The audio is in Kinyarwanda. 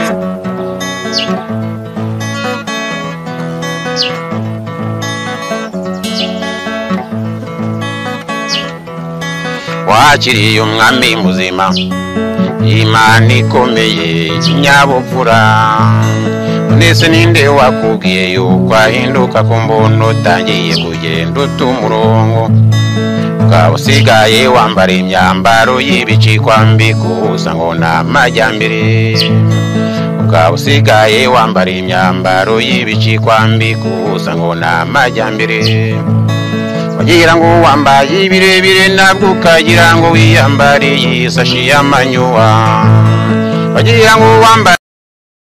wakiriye umwami muzima Imana ikomeye nyabupfura nese ninde wakubwiye yuko ahinduka ku mbono utangiye kugenda utumurongo ukaba usigaye wambara imyambaro y'ibicikwambiko usa ngo n'amajyambere ukaba usigaye wambara imyambaro y'ibicikwambiko usa ngo n'amajyambere wagira ngo wambaye ibirebire nabwo ukagira ngo wiyambariye isashi y'amanyuwa wagira ngo wambaye